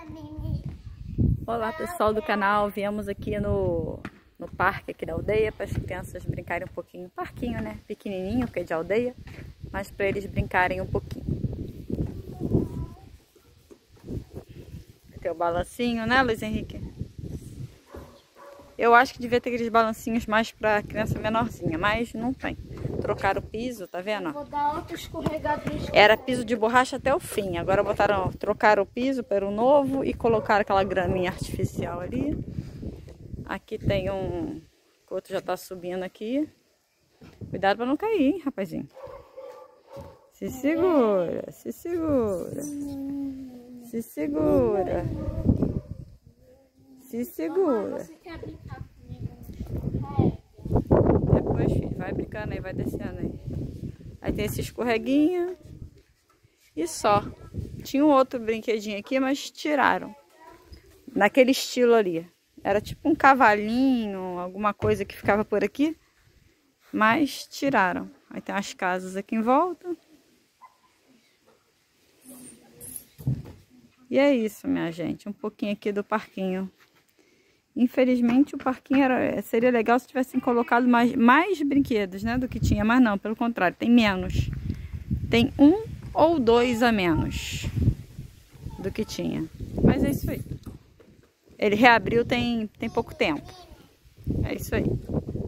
Olá pessoal do canal, viemos aqui no parque aqui da aldeia para as crianças brincarem um pouquinho. Parquinho, né? Pequenininho, porque é de aldeia, mas para eles brincarem um pouquinho. Tem o balancinho, né, Luiz Henrique? Eu acho que devia ter aqueles balancinhos mais para criança menorzinha, mas não tem. Trocaram o piso, tá vendo? Vou dar outro escorregadinho. Era piso de borracha até o fim. Agora trocaram o piso para o novo e colocaram aquela graminha artificial ali. Aqui tem um... O outro já tá subindo aqui. Cuidado para não cair, hein, rapazinho. Se segura, se segura. Se segura. Se segura. Você quer brincar comigo? Depois, filho, vai brincando aí, vai descendo aí. Aí tem esse escorreguinho. E só. Tinha um outro brinquedinho aqui, mas tiraram. Naquele estilo ali. Era tipo um cavalinho, alguma coisa que ficava por aqui. Mas tiraram. Aí tem umas casas aqui em volta. E é isso, minha gente. Um pouquinho aqui do parquinho. Infelizmente o parquinho seria legal se tivessem colocado mais brinquedos, né, do que tinha. Mas não, pelo contrário, tem menos. Tem 1 ou 2 a menos do que tinha. Mas é isso aí. Ele reabriu tem pouco tempo. É isso aí.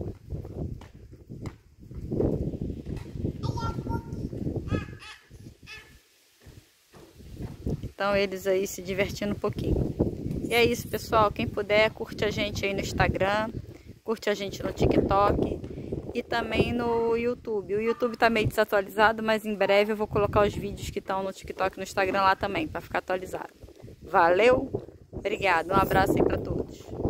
Então eles aí se divertindo um pouquinho. E é isso, pessoal. Quem puder, curte a gente aí no Instagram, curte a gente no TikTok e também no YouTube. O YouTube tá meio desatualizado, mas em breve eu vou colocar os vídeos que estão no TikTok e no Instagram lá também, para ficar atualizado. Valeu, obrigado, um abraço aí para todos.